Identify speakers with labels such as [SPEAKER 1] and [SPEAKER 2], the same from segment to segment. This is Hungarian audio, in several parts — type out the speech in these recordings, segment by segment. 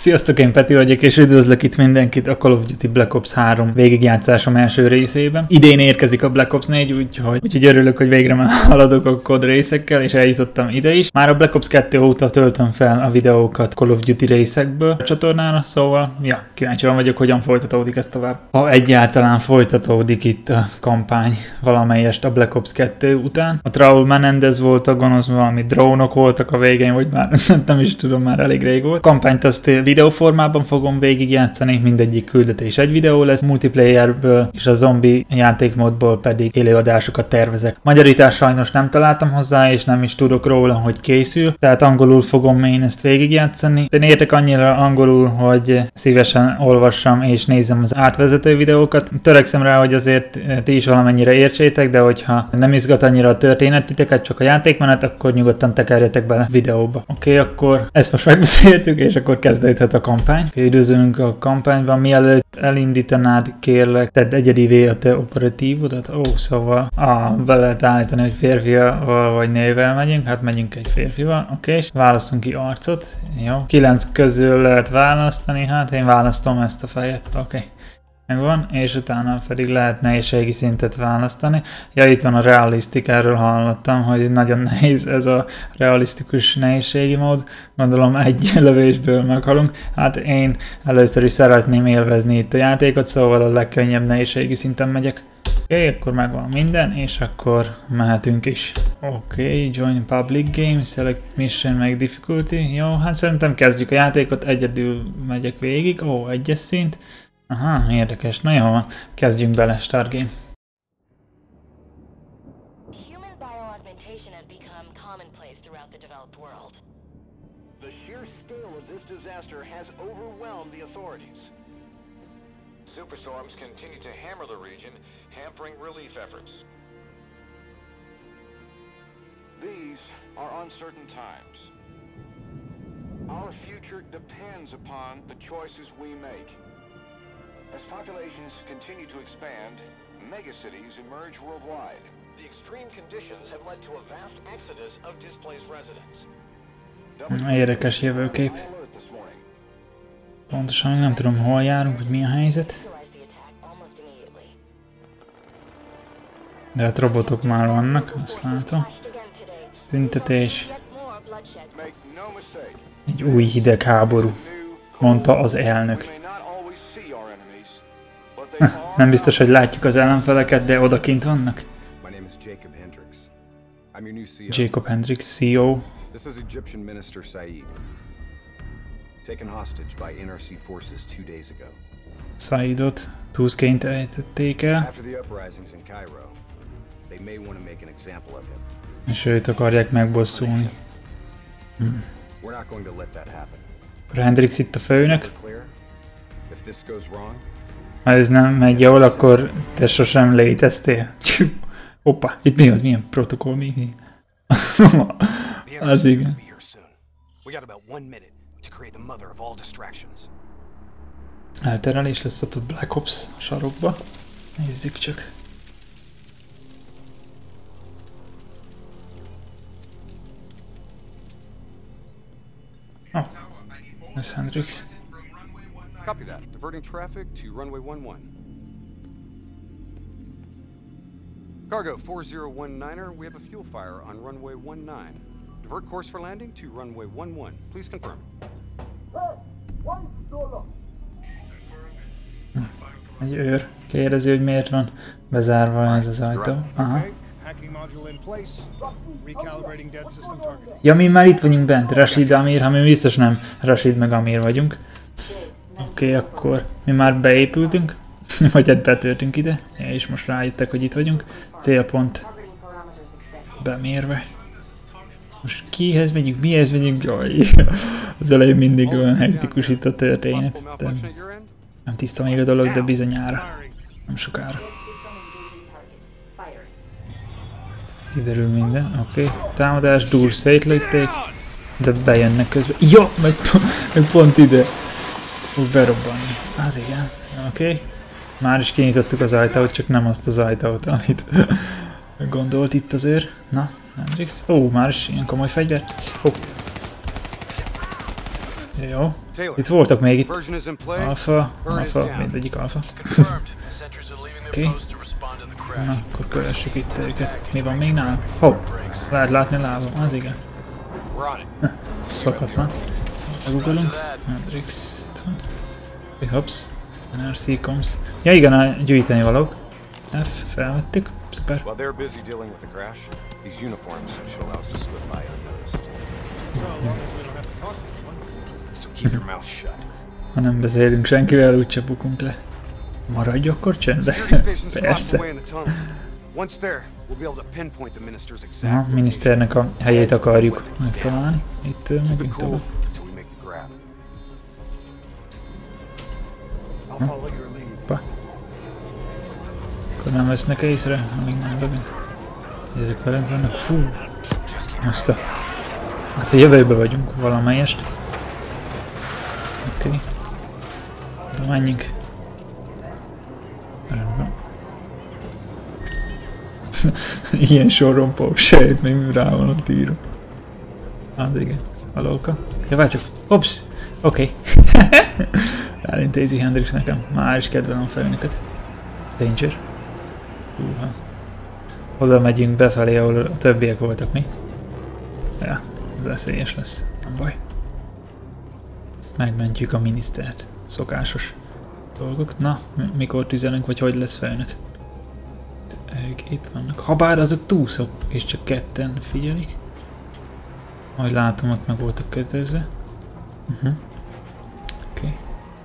[SPEAKER 1] Sziasztok, én Peti vagyok, és üdvözlök itt mindenkit a Call of Duty Black Ops 3 végigjátszásom első részében. Idén érkezik a Black Ops 4, úgyhogy örülök, hogy végre már haladok a kod részekkel, és eljutottam ide is. Már a Black Ops 2 óta töltöm fel a videókat Call of Duty részekből a csatornára, szóval, kíváncsian vagyok, hogyan folytatódik ez tovább. Ha egyáltalán folytatódik itt a kampány valamelyest a Black Ops 2 után. A Raúl Menendez volt a gonosz, valami drónok voltak a végén, vagy már nem is tudom, már elég rég volt. Kampányt azt videóformában fogom végigjátszani, mindegyik küldetés egy videó lesz, multiplayerből és a zombi játékmódból pedig élőadásokat tervezek. Magyarítás sajnos nem találtam hozzá, és nem is tudok róla, hogy készül, tehát angolul fogom én ezt végigjátszani. De értek annyira angolul, hogy szívesen olvassam és nézem az átvezető videókat. Törekszem rá, hogy azért ti is valamennyire értsétek, de hogyha nem izgat annyira a történetiteket, csak a játékmenet, akkor nyugodtan tekerjetek bele videóba. Oké, akkor ezt most megbeszéltük, és akkor kezdődhet a kampány. Üdvözlünk a kampányban, mielőtt elindítanád, kérlek, tedd egyedivé a te operatívodat. Szóval be lehet állítani, hogy férfival vagy nővel megyünk, hát megyünk egy férfival, oké, és választunk ki arcot, jó. 9 közül lehet választani, hát én választom ezt a fejet, oké. Megvan, és utána pedig lehet nehézségi szintet választani. Ja, itt van a realisztik, erről hallottam, hogy nagyon nehéz ez a realisztikus nehézségi mód. Gondolom egy lövésből meghalunk. Hát én először is szeretném élvezni itt a játékot, szóval a legkönnyebb nehézségi szinten megyek. Oké, akkor megvan minden, és akkor mehetünk is. Oké, join public game, select mission, meg difficulty. Jó, hát szerintem kezdjük a játékot, egyedül megyek végig. Egyes szint. Aha, érdekes. Na jó, kezdjünk bele, start game.
[SPEAKER 2] Human bioaugmentation has become commonplace throughout the developed world.
[SPEAKER 3] The sheer scale of this disaster has overwhelmed the authorities.
[SPEAKER 4] Superstorms continue to hammer the region, hampering relief efforts.
[SPEAKER 3] These are uncertain times. Our future depends upon the choices we make. As populations continue to expand, megacities emerge worldwide.
[SPEAKER 4] The extreme conditions have led to a vast exodus of displaced residents.
[SPEAKER 1] Érdekes jövőkép. Pontosan nem tudom, hol járunk, hogy mi a helyzet. De hát robotok már vannak, azt látom. Tüntetés. Egy új hidegháború, mondta az elnök. Nem biztos, hogy látjuk az ellenfeleket, de odakint vannak. Jacob Hendricks, CEO.
[SPEAKER 5] This is Egyptian Minister Said, taken hostage by NRC forces 2 days ago.
[SPEAKER 1] Saidot túszként ejtették el.
[SPEAKER 5] After the uprisings in Cairo, they may want to make an example of him.
[SPEAKER 1] És őt akarják megbosszulni.
[SPEAKER 5] We're not going to let that happen.
[SPEAKER 1] Akkor Hendricks itt a főnök.
[SPEAKER 5] If this goes wrong,
[SPEAKER 1] ha ez nem megy jól, akkor te sosem léteztél. Hoppa, itt mi az? Milyen protokoll? Mi? Az igen. Elterelés lesz ott a Black Ops sarokba. Nézzük csak. Ez Hendricks.
[SPEAKER 5] copy that. Diverting traffic to runway 11. Cargo 4019er, we have a fuel fire on runway 19. Divert course for landing to runway 11. Please confirm.
[SPEAKER 1] Egy őr. Kérdezi, hogy miért van bezárva ez az ajtó. Aha. Ja, mi már itt vagyunk bent. Rashid, Amir, ha mi biztos nem Rashid meg Amir vagyunk. Oké, akkor mi már beépültünk, vagy hát betörtünk ide, és most rájöttek, hogy itt vagyunk. Célpont bemérve. Most kihez megyünk, mihez megyünk? Jaj, az elején mindig olyan hektikus itt a történet. De nem tiszta még a dolog, de bizonyára. Nem sokára. Kiderül minden, oké. Támadás, dur, szétlőtték, de bejönnek közben. Ja, meg pont ide. Fog berobbanni. Az igen. Oké. Már is kinyitottuk az ajtót, csak nem azt az ajtót, amit gondolt itt az őr. Na, Hendricks. Már is ilyen komoly fegyver. Jó,
[SPEAKER 5] Taylor,
[SPEAKER 1] Itt voltak még itt.
[SPEAKER 5] version is in play.
[SPEAKER 1] Alfa,
[SPEAKER 5] Bird is
[SPEAKER 1] alfa,
[SPEAKER 5] down.
[SPEAKER 1] mindegyik alfa.
[SPEAKER 4] Confirmed. Sentries are leaving their
[SPEAKER 1] Oké.
[SPEAKER 4] post to respond to the
[SPEAKER 1] Na,
[SPEAKER 4] crash.
[SPEAKER 1] akkor kövessük itt őket. Mi van még nálam? Hopp, lehet látni a lábam, az igen.
[SPEAKER 5] We're on it.
[SPEAKER 1] Szokatlan. Megugolunk. Hendrix, itt van. Hops. NRC coms. Ja igen, a gyűjteni valók. F, felvettük. Szuper.
[SPEAKER 5] While they're busy dealing with the crash, these uniforms should allow us to slip by unnoticed. So keep your mouth shut.
[SPEAKER 1] Ha nem beszélünk senkivel, úgyse bukunk le. Maradj akkor csendben.
[SPEAKER 5] Security stations across
[SPEAKER 1] Persze.
[SPEAKER 5] the way in the tunnels. Once there, we'll be able to pinpoint the minister's
[SPEAKER 1] A
[SPEAKER 5] exact location.
[SPEAKER 1] miniszternek a helyét akarjuk megtalálni. Itt
[SPEAKER 5] Keep it
[SPEAKER 1] megint
[SPEAKER 5] cool
[SPEAKER 1] tovább.
[SPEAKER 5] until we make the grab.
[SPEAKER 3] I'll follow your lead.
[SPEAKER 1] Hoppá. Akkor nem vesznek észre, amíg nem dobunk. Ezek velünk vannak. Hú. Most a... Hát a jövőbe vagyunk valamelyest. Oké. De menjünk. Rendben. Ilyen sorompó sejt, még rá van ott írva. Az igen. Valóka. Ja, várj csak. Ops. Oké. Elintézi Hendrix nekem. Már is kedvelem a fejünket. Danger. Húha. Oda megyünk befelé, ahol a többiek voltak, mi? Ja, ez veszélyes lesz. Nem baj. Megmentjük a minisztert. Szokásos dolgok. Na, mikor tüzelünk, vagy hogy lesz fejnek? Ők itt vannak. Habár azok túszok, és csak ketten figyelik. Ahogy látom, ott meg voltak kötözve. Oké.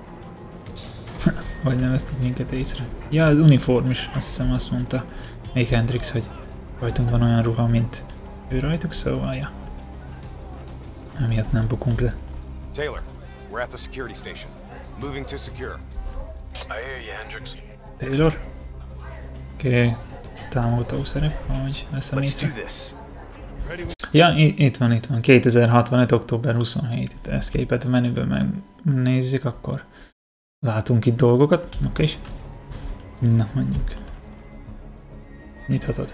[SPEAKER 1] Vagy nem vesznek minket észre. Ja, az uniform is, azt hiszem azt mondta még Hendrix, hogy rajtunk van olyan ruha, mint ő rajtuk, szóval ja. Emiatt nem bukunk le.
[SPEAKER 5] Taylor, we're at the security station. Moving to secure.
[SPEAKER 4] I hear you, Hendrix.
[SPEAKER 1] Taylor? Oké, támogató szerep, ahogy veszem
[SPEAKER 5] Let's
[SPEAKER 1] észre.
[SPEAKER 5] do this.
[SPEAKER 1] Ja, itt van. 2065. október 27. Itt Escape-et a menüben megnézzük, akkor látunk itt dolgokat. Oké. Na, menjünk. Nyithatod.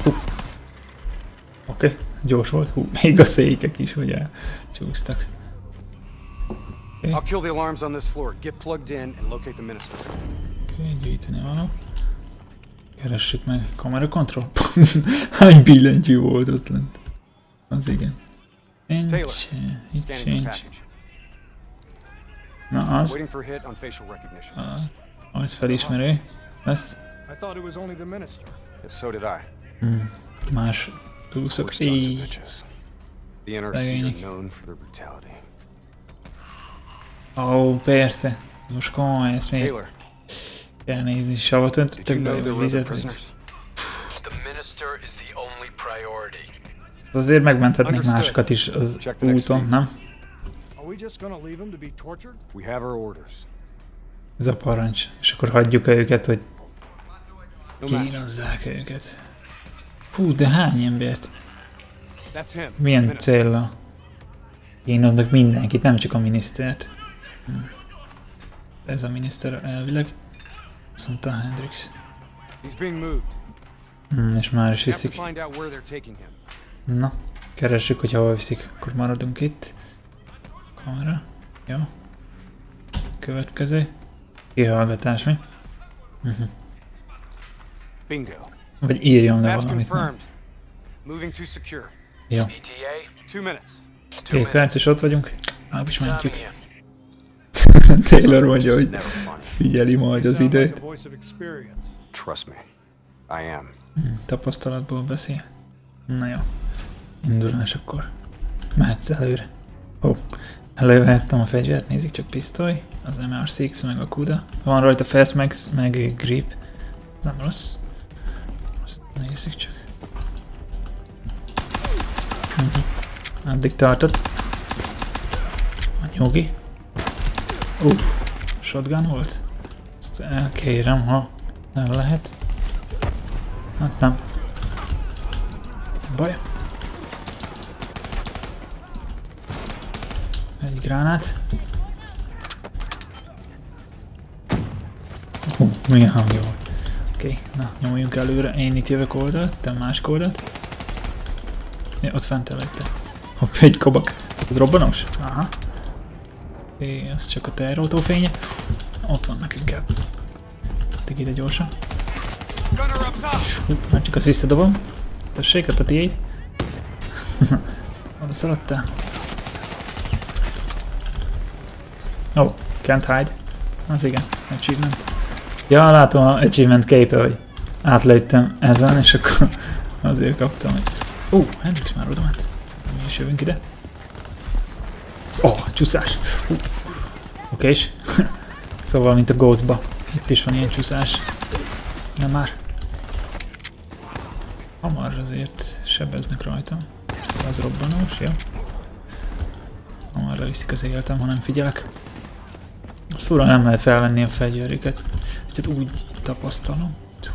[SPEAKER 1] Oké, gyors volt. Hú, még a székek is, ugye csúsztak.
[SPEAKER 5] I'll kill the alarms on this floor. Get plugged in and locate the minister.
[SPEAKER 1] Oké, gyűjteni való. Keressük meg. Kamera control. Hány billentyű volt ott lent? Az igen.
[SPEAKER 5] Taylor,
[SPEAKER 1] Itt
[SPEAKER 5] scanning the
[SPEAKER 1] sincs.
[SPEAKER 5] package.
[SPEAKER 1] Na az.
[SPEAKER 5] Waiting for hit on facial recognition.
[SPEAKER 1] Az felismerő. Ez.
[SPEAKER 3] I thought it was only the minister.
[SPEAKER 5] Yes, so did I.
[SPEAKER 1] Más túlszok.
[SPEAKER 5] We're sons of
[SPEAKER 1] Így.
[SPEAKER 5] bitches. The NRC
[SPEAKER 1] Szegények.
[SPEAKER 5] are known for their brutality.
[SPEAKER 1] Ó, persze. Most komoly, ezt még
[SPEAKER 5] Taylor,
[SPEAKER 1] kell nézni. Savat
[SPEAKER 5] did you
[SPEAKER 1] öntöttek
[SPEAKER 5] know
[SPEAKER 1] be
[SPEAKER 5] there were other
[SPEAKER 1] vizet.
[SPEAKER 5] prisoners?
[SPEAKER 4] The minister is the only priority.
[SPEAKER 1] Azért megmenthetnék
[SPEAKER 5] Understood.
[SPEAKER 1] másokat is az
[SPEAKER 5] Check the next
[SPEAKER 1] úton,
[SPEAKER 5] week.
[SPEAKER 1] nem?
[SPEAKER 3] Are we just gonna leave him to be tortured?
[SPEAKER 5] We have our orders.
[SPEAKER 1] Ez a parancs. És akkor hagyjuk őket, hogy
[SPEAKER 5] No match.
[SPEAKER 1] kínozzák őket. Hú, de hány embert?
[SPEAKER 5] That's him.
[SPEAKER 1] Milyen
[SPEAKER 5] Minister.
[SPEAKER 1] céllal? Kínoznak mindenkit, nem csak a minisztert. Ez a miniszter elvileg. Azt mondta Hendrix.
[SPEAKER 5] He's being moved.
[SPEAKER 1] És már is
[SPEAKER 5] We have to
[SPEAKER 1] viszik.
[SPEAKER 5] find out where they're taking him.
[SPEAKER 1] Na, keressük, hogy hova viszik. Akkor maradunk itt. Kamera. Jó. Következő. Kihallgatás, mi?
[SPEAKER 5] Bingo.
[SPEAKER 1] Vagy írjon le
[SPEAKER 5] That's
[SPEAKER 1] valamit. Nem?
[SPEAKER 5] confirmed. Moving to secure.
[SPEAKER 1] Jó.
[SPEAKER 4] ETA?
[SPEAKER 5] 2 minutes.
[SPEAKER 1] 2 perc és ott vagyunk. Meg is mentjük.
[SPEAKER 4] Timing you.
[SPEAKER 1] Taylor mondja, hogy
[SPEAKER 5] Never funny.
[SPEAKER 1] figyeli majd
[SPEAKER 3] You
[SPEAKER 1] az
[SPEAKER 3] sound like
[SPEAKER 1] időt.
[SPEAKER 3] the voice of experience.
[SPEAKER 5] Trust me. I am.
[SPEAKER 1] Tapasztalatból beszél. Na jó. Indulás akkor. Mehetsz előre. Ó. Elővehettem a fegyvert, nézzük csak pisztoly. Az MR6 meg a Kuda. Van rajta Fast Max meg Grip. Nem rossz. Azt nézzük csak. Addig tartott. A nyugi. Shotgun volt? Ezt elkérem, ha el lehet. Hát nem. Baj. Egy gránát. Milyen hangja volt. Oké, na nyomuljunk előre. Én itt jövök oldalt, te másik oldalt. Ja, ott fent előtte. Hopp, egy kabak. Ez robbanós? Aha. Ez csak a terrautó fénye. Ott vannak inkább. Tegyük ide gyorsan. Már csak azt visszadobom. Tessék, ott a tiéd. Oda szaladtál. Oh, can't hide. Az igen, achievement. Ja, látom a achievement képe, hogy átlőttem ezen, és akkor azért kaptam, hogy... Hendrix már oda ment. Mi is jövünk ide. Csúszás! Okés. Szóval, mint a Ghostba. Itt is van ilyen csúszás. Nem már. Hamar azért sebeznek rajtam. Az robbanós, jó? Hamarra viszik az életem, ha nem figyelek. Fura, nem lehet felvenni a fegyverüket. Tehát úgy tapasztalom.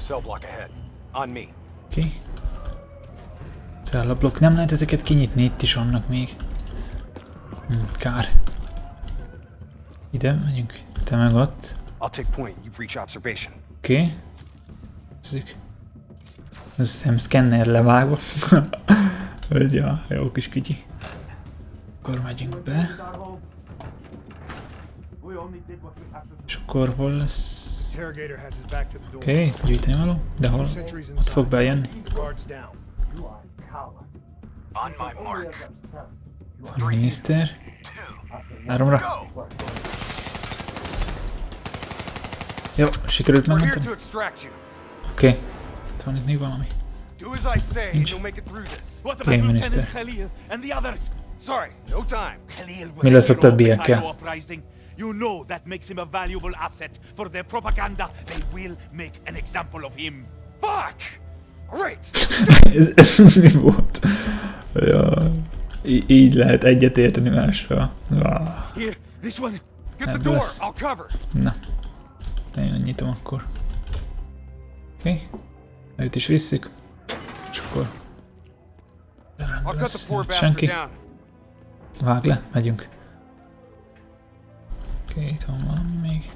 [SPEAKER 1] Oké. Cellablokk. Nem lehet ezeket kinyitni, itt is vannak még. Kár. Ide megyünk. Te meg ott. Oké. Nézzük. Ez szem szkenner levágva. Ja, jó kis kicsi. Akkor megyünk be. És akkor hol lesz? Oké, gyűjteni való. De hol? Ott fog bejönni. A miniszter. 3-ra. Jó, sikerült megmentem. Oké. Itt van itt még valami. Nincs. Oké, miniszter. Mi lesz a többiekkel?
[SPEAKER 6] You know that makes him a valuable asset for their propaganda. They will make an example of him. Fuck! Great!
[SPEAKER 1] Ez mi volt? Ja. Így lehet egyetérteni mással.
[SPEAKER 6] Here, this one. Get the door. I'll cover.
[SPEAKER 1] Na. Én nyitom akkor. Oké. Őt is visszük. És akkor... Senki. Vág le, megyünk. Oké, itt van valami még.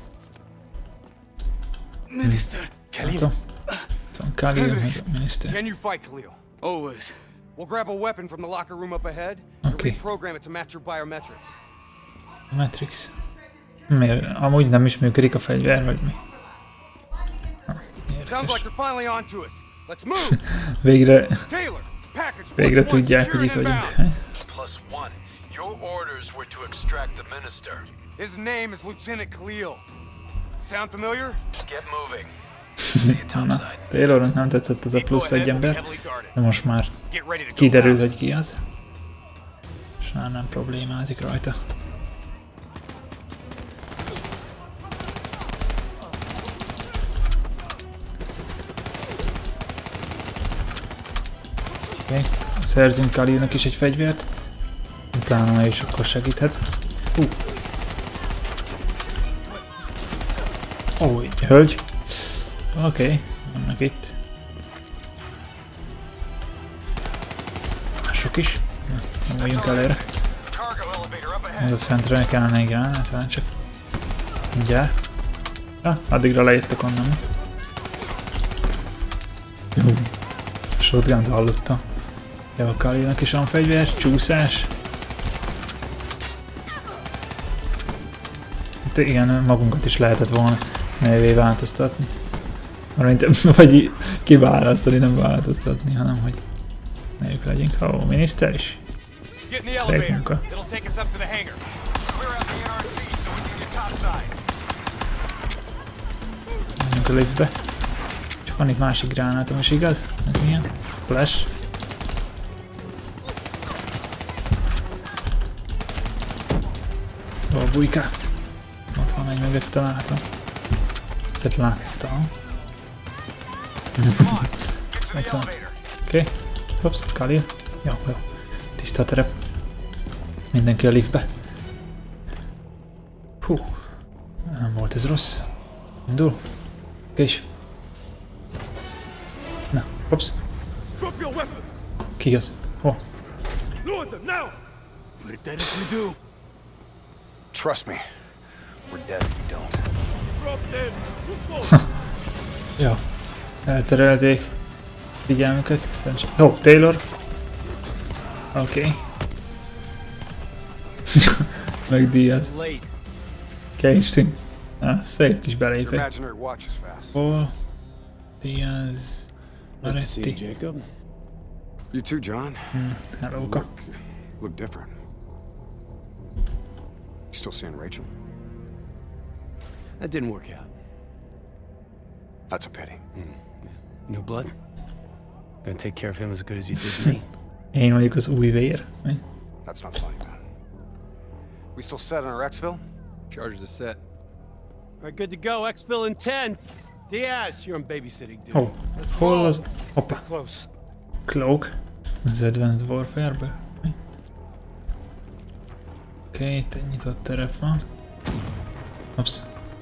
[SPEAKER 6] Minister.
[SPEAKER 1] Látom. Itt van Khalil, meg a miniszter.
[SPEAKER 5] Can you fight, Khalil?
[SPEAKER 6] Always.
[SPEAKER 5] We'll grab a weapon from the locker room up ahead and reprogram it to match your biometrics.
[SPEAKER 1] Matrix. Miért? Amúgy nem is működik a fegyver, vagy mi? Végre tudják, hogy itt vagyunk.
[SPEAKER 5] His name is Lieutenant Khalil. Sound familiar?
[SPEAKER 4] Get moving.
[SPEAKER 1] Na, Taylornak nem tetszett ez a plusz egy ember, de most már kiderült, hogy ki az. És már nem problémázik rajta. Oké, szerzünk Khalilnak is egy fegyvert. Utána is akkor segíthet. Hölgy. Oké, vannak itt. Mások is. Nem vagyunk előre. Ez a fentre kellene egy gránát, hát csak. Mindjárt. Addigra lejöttek onnan. Shotgunt hallottam. Jó, a Khalilnak is van fegyver, csúszás. De igen, magunkat is lehetett volna nevé változtatni. Vagy kiválasztani, nem változtatni, hanem hogy melyik legyünk. Miniszter is. Szép munka. Menjünk a liftbe. Csak van itt másik gránátom is, igaz? Ez milyen? Flash. Bujká. Ott van egy mögötte, látom. Ezt láttam. Itt van. Oké. Hops, Khalil. Jó. Tiszta a terep. Mindenki a liftbe. Hú. Nem volt ez rossz. Indul. És. Na, hops. Ki az?
[SPEAKER 5] Trust me, we're dead if we don't.
[SPEAKER 1] Jó. Elterelték figyelmüket. Taylor. Oké. Megdíjaz. Keistünk. Szép kis
[SPEAKER 5] Your
[SPEAKER 1] belépő.
[SPEAKER 5] imaginary watch is fast.
[SPEAKER 1] Paul, Diaz,
[SPEAKER 7] Nice to see you,
[SPEAKER 1] Moretti.
[SPEAKER 7] Jacob.
[SPEAKER 5] You too, John.
[SPEAKER 1] Hellóka.
[SPEAKER 5] Look different. You still seeing Rachel?
[SPEAKER 7] That didn't work out.
[SPEAKER 5] That's a pity.
[SPEAKER 7] New blood? Gonna take care of him as good as you did me?
[SPEAKER 1] Én vagyok az új vér. Mi?
[SPEAKER 5] That's not funny, man. We still set on our exfil?
[SPEAKER 8] Charges are set.
[SPEAKER 7] All right, good to go. Exfil in 10. Diaz, you're on babysitting duty.
[SPEAKER 1] Ó, hol az? Hoppá.
[SPEAKER 7] Close.
[SPEAKER 1] Cloak. Az Advanced Warfare-ből. Mi? Oké, itt egy nyitott terep van. Ups.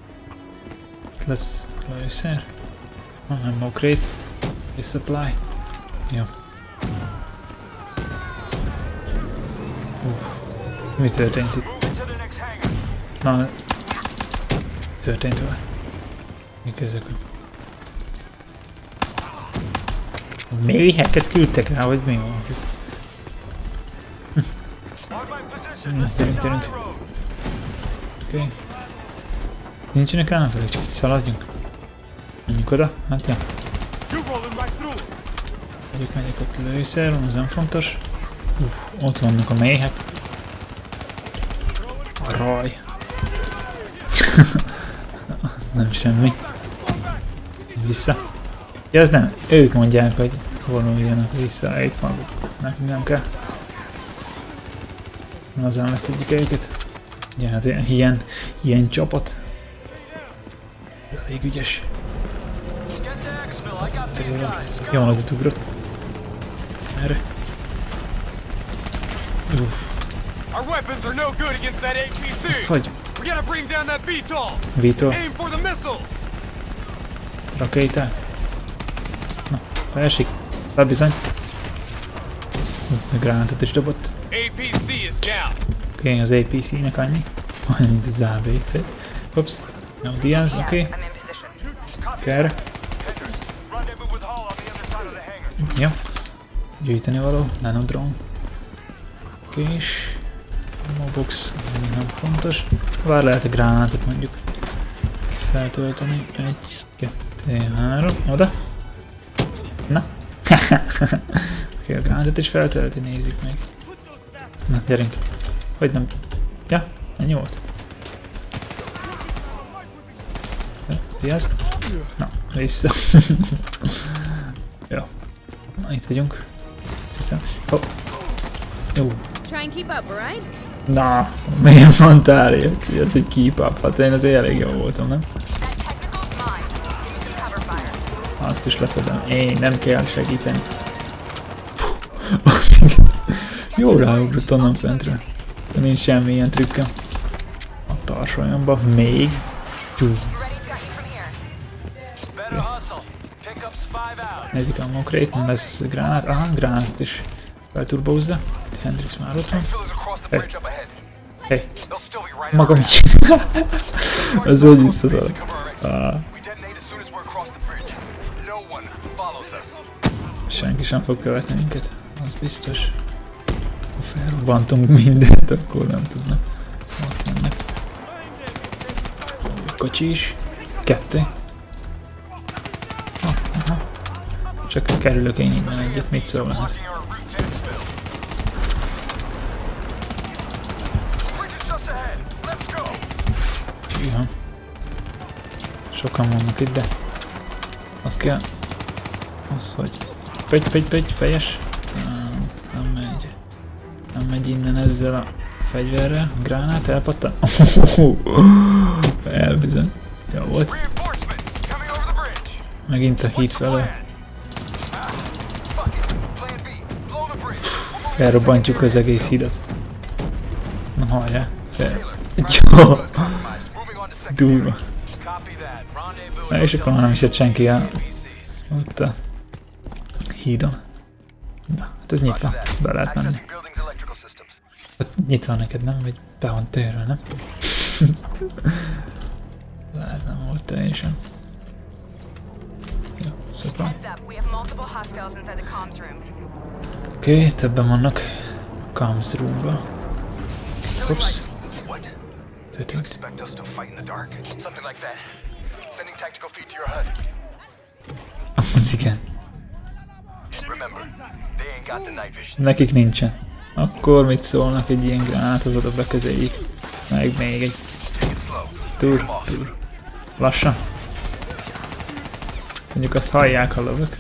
[SPEAKER 1] Lesz lőszer. Ammo crate. Resupply. Jó. Mi történt itt? Na, történt vele. Mik ezek? Mélyeket küldtek rá, vagy mi van? Gyerünk. Oké. Nincsenek ellenfelek, csak itt szaladjunk. Menjünk oda, hát ja. Megyek ott lőszer, van, az nem fontos. Ott vannak a méhek. A raj. Az nem semmi. Vissza. Ja, az nem. Ők mondják, hogy hol jönnek vissza. Itt maguk. Nekünk nem kell. Azán lesz egyik őket. Ja, hát ilyen csapat. Ez elég ügyes. Jó nagyot ugrott. Erre.
[SPEAKER 4] Our weapons are no good against that APC.
[SPEAKER 1] Azt hagy.
[SPEAKER 4] We gotta bring down that VTOL.
[SPEAKER 1] Vító.
[SPEAKER 4] Aim for the missiles.
[SPEAKER 1] Rakéták. Na, beesik. Bizony. A gránátot is dobott.
[SPEAKER 4] APC is down.
[SPEAKER 1] Oké, az APC-nek annyi. Olyan, mint az ABC. Ups. No, Diaz, oké. Kerre.
[SPEAKER 4] Rendezvous with Hall on the other side of the hangar.
[SPEAKER 1] Jó. Gyűjteni való. Nanodrone. Oké, és... Mobox, nem fontos. Vár lehet a gránátot mondjuk feltölteni. 1, 2, 3. Oda. Na. Oké, a gránátot is feltölti, nézzük meg. Na, gyerünk. Hogy nem... Ja, ennyi volt. Diaz? Na, vissza. Jó. Na, itt vagyunk. Hiszem. Oh. Jó.
[SPEAKER 9] Try and keep up, alright?
[SPEAKER 1] Na, miért mondtál ilyet? Ez egy keep up. Hát én azért elég jó voltam, nem? Azt is leszedem. Én nem kell segíteni. Jó ráugrott onnan fentre. De nincs semmi ilyen trükkem. A tarsolyomba még. Jó. Nézzük a mokrét, nem lesz gránát. Aha, gránátot is felturbózza. Hendrix már ott van. Hey. Magam is. Ez hogy visszaszalad. Senki sem fog követni minket. Az biztos. Ha felrobbantunk mindent, akkor nem tudnak. Ott jönnek. Kocsi is. 2. Aha. Csak kerülök én innen egyet, mit szólhat. Hűha. Sokan vannak itt, de az kell. Az, hogy pöty, fejes. Nem megy. Nem megy innen ezzel a fegyverrel. Gránát elpattan. Elbizony. Jó volt. Megint a híd felől. Felrobbantjuk az egész hídat. Na hallja. Jó. Durva. Na és akkor nem is jött senki el. Ott a hídon. Na, hát ez nyitva. Be lehet menni. Hát nyitva neked, nem? Vagy be van térve, nem? Lehet nem volt teljesen. Jó, szuper. Oké, többen vannak a comms roomba. Ups. történt?
[SPEAKER 4] Expect us to fight in the dark? Something like that. Sending tactical feed to your HUD.
[SPEAKER 1] Az igen.
[SPEAKER 4] Remember, they ain't got the night vision.
[SPEAKER 1] Nekik nincsen. Akkor mit szólnak, egy ilyen gránátot oda bekezeljük. Meg még egy.
[SPEAKER 4] Take it slow.
[SPEAKER 1] Túl. Lassan. Mondjuk azt hallják, ha lövök.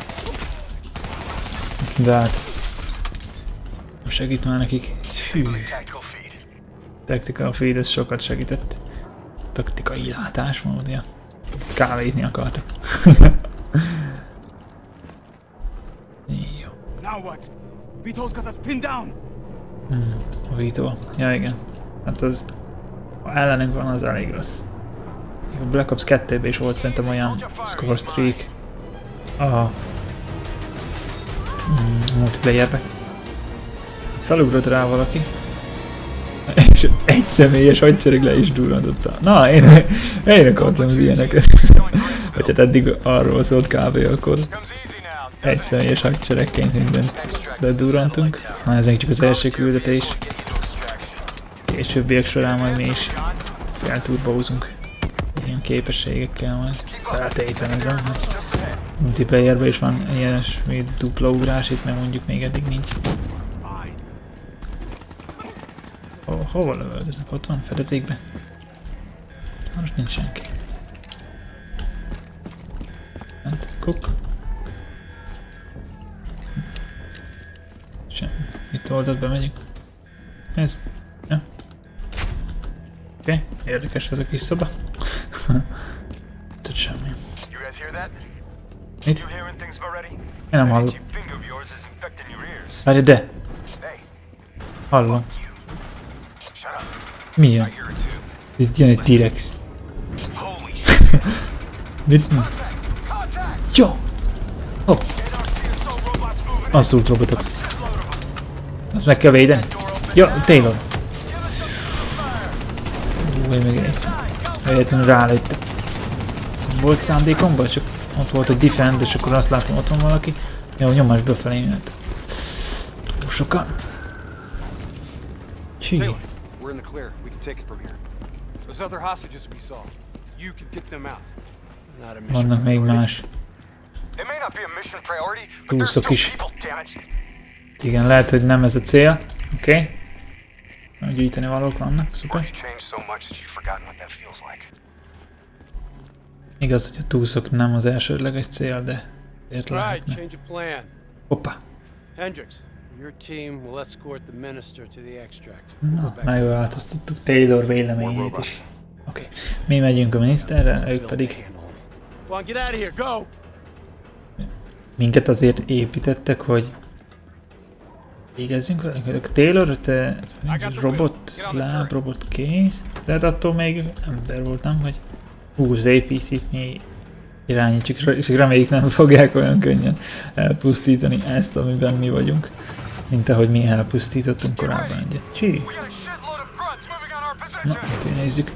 [SPEAKER 1] De hát... segít már nekik.
[SPEAKER 4] Disabling tactical feed.
[SPEAKER 1] Tactical feed, ez sokat segített. Taktikai látásmód, ja. Kávézni akartak. Jó.
[SPEAKER 6] Now what? Vito's got us pinned down.
[SPEAKER 1] A Vito. Ja igen. Hát az... ha ellenünk van, az elég rossz. A Black Ops 2-ben is volt szerintem olyan score streak a multiplayerbe. Felugrott rá valaki, és egy személyes hadsereg le is durrantotta. Na, én akartam az ilyeneket. Vagy hát eddig arról szólt kb. Akkor egy személyes hadseregként mindent ledurrantunk. Na, ez még csak az első küldetés. Későbbiek során majd mi is felturbózunk. Ilyen képességekkel majd. Feltételezem. Multiplayerben is van ilyesmi dupla ugrás, itt meg mondjuk még eddig nincs. Hova lövöldöznek? Ott van? Fedezékbe? Most nincs senki. Hát, kuk. Semmi. Itt oldalt bemegyünk. Ez. Ja. Oké, érdekes ez a kis szoba. Tudod semmi. Mit? Én nem hallok. Várj, de! Hallom. Milyen? Itt jön egy T-Rex. Mit? Jó! Oh. Asszult robotok. Azt meg kell védeni. Ja, Taylor. Még egy. Véletlenül rálőttem. Volt szándékomban, csak ott volt egy defend, és akkor azt látom, ott van valaki. Jó, nyomás befelé jött. Túl sokan.
[SPEAKER 5] Taylor, we're in the clear. We can take it from here. Those other hostages we saw. You can get them out.
[SPEAKER 7] Not a mission.
[SPEAKER 1] Vannak még más.
[SPEAKER 4] It may not be a mission priority, but there's
[SPEAKER 1] Túlszok
[SPEAKER 4] still
[SPEAKER 1] is.
[SPEAKER 4] people, damn it.
[SPEAKER 1] Igen, lehet, hogy nem ez a cél. Oké. Gyűjteni valók vannak, szuper.
[SPEAKER 4] You changed so much that you've forgotten what that feels like.
[SPEAKER 1] Igaz, hogy a túlszok nem az elsődleges cél, de
[SPEAKER 7] Right,
[SPEAKER 1] ért lehetne.
[SPEAKER 7] change of plan.
[SPEAKER 1] Hoppá.
[SPEAKER 7] Hendricks, your team will escort the minister to the extract.
[SPEAKER 1] Na, már jól változtattuk Taylor véleményét is. Oké. Mi megyünk a miniszterrel, ők pedig
[SPEAKER 7] Come on, get out of here, go!
[SPEAKER 1] minket azért építettek, hogy végezzünk velük. Taylor, te robot láb, robot kéz, de hát attól még ember volt, nem? Vagy az APC-t mi irányítjuk, és reméljük nem fogják olyan könnyen elpusztítani ezt, amiben mi vagyunk, mint ahogy mi elpusztítottunk korábban egyet. Csí! Na, oké, nézzük.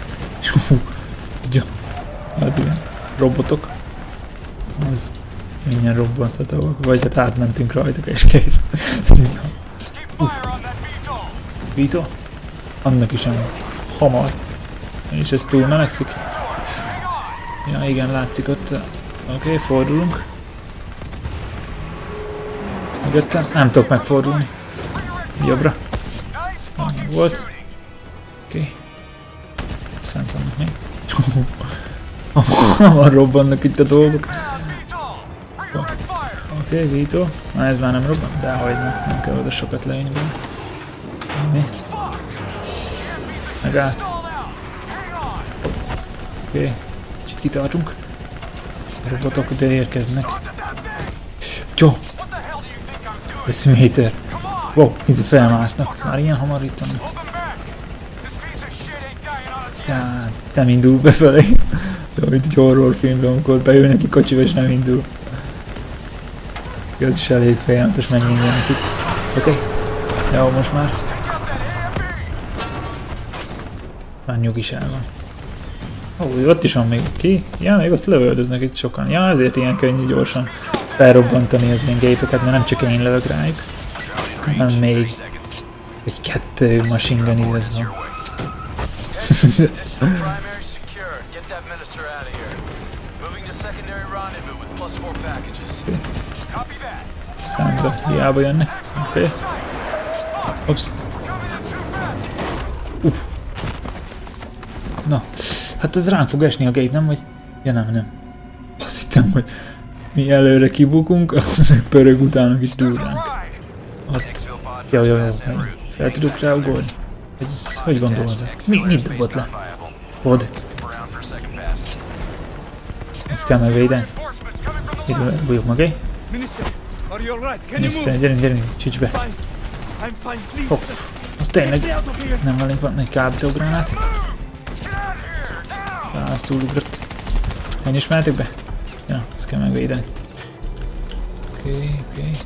[SPEAKER 1] Ja, hát igen, robotok. Az mindjárt robbanthatóak, vagy hát átmentünk rajtuk és kész. Vito? Annak is olyan hamar. És ez túl melegszik. Ja igen, látszik ott. Oké, fordulunk. Mögöttem? Nem tudok megfordulni. Jobbra. Volt. Oké. Fent vannak még. Hamar robbannak itt a dolgok. Oké, Vito. Na ez már nem robban? Dehogy nem kell oda sokat leülni benne. Mi? Megállt. Oké, kicsit kitartunk. A robotok ide érkeznek. Jó! Decimator. Wow, itt felmásznak. Már ilyen hamar itt vannak. Tehát nem indul befelé. De mint egy horrorfilmben, amikor beül neki kocsiba és nem indul. Ez is elég félelmetes megindulnak itt. Oké. Jó, most már. Már nyugiság van. Ó, ott is van még ki. Ja, még ott lövöldöznek itt sokan. Ja, ezért ilyen könnyű gyorsan felrobbantani az ilyen gépeket, mert nem csak én lövök rájuk, hanem még egy 2 machine gun idez van.
[SPEAKER 8] Additional primary secure. Get that minister out of here. Moving to secondary rendezvous with +4 packages. Copy that.
[SPEAKER 1] Számba, hiába jönnek. Oké. Ups. Na, hát ez ránk fog esni a gép, nem vagy? Ja nem. Azt hittem, hogy mi előre kibukunk, az meg pörög utána is durránk. Ott. Jó. Fel tudok rá ugorni? Ez hogy gondolod? Mit dobott le? Pod. Ezt kell megvédeni. Ide bújjuk maga. Miniszter, gyerünk, csücs be. Hopp. Az tényleg nem velünk van egy kábítógránát. Azt túlugrott. Ennyi is mehetek be? Ja, ezt kell megvédeni. Oké.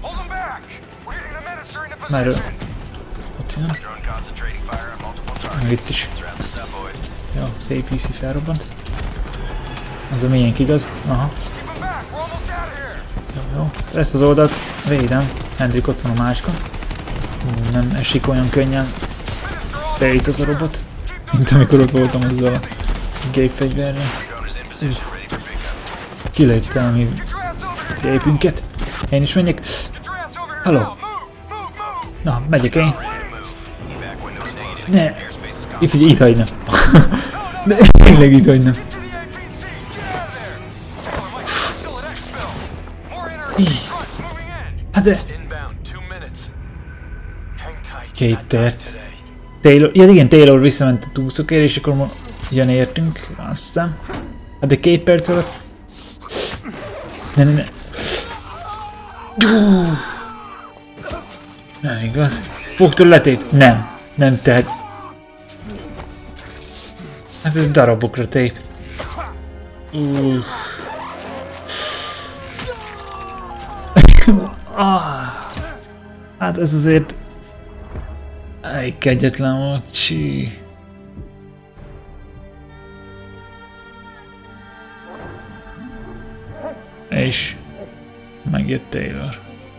[SPEAKER 1] Merről? Ott jön. Meg itt is. Jó, szép PC felrobbant. Az a miénk igaz? Aha. Jó. Ezt az oldalt védem. Hendrik ott van a máskon. Nem esik olyan könnyen szét az a robot, mint amikor ott voltam azzal a gépfegyverrel. Kilőtte a mi gépünket. Én is menjek. Halló. Na, megyek én. Ne. Itt hagynám. De tényleg itt hagynám. Hát de... 2 perc. Taylor... Ja igen, Taylor visszament a túszokért, és akkor ma jön értünk, azt hiszem. Hát de 2 perc alatt... Ne. Nem igaz. Fogtad letét? Nem tehet. Hát ez darabokra tép. Hát ez azért... Egy kegyetlen volt, csí. És megjött Taylor.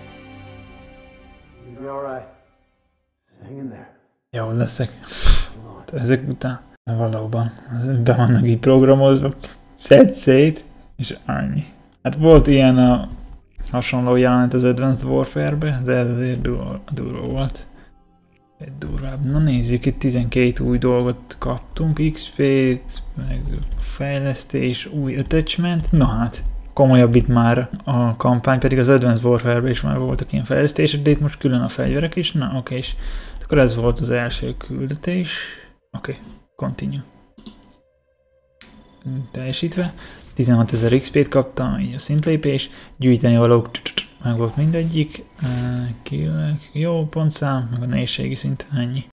[SPEAKER 1] Jól leszek. Ezek után valóban be vannak így programozva, szedd szét, és annyi. Hát volt ilyen a hasonló jelenet az Advanced Warfare-be, de ez azért durva volt. Egy durvább. Na nézzük, itt 12 új dolgot kaptunk, XP-t, meg fejlesztés, új attachment, na hát, komolyabb itt már a kampány, pedig az Advanced Warfare-ben is már voltak ilyen fejlesztések, de itt most külön a fegyverek is, na oké, és akkor ez volt az első küldetés, oké, continue. Teljesítve, 16 000 XP-t kaptam, így a szintlépés, gyűjteni valók, meg volt mindegyik, killek, jó pontszám, meg a nehézségi szint, ennyi.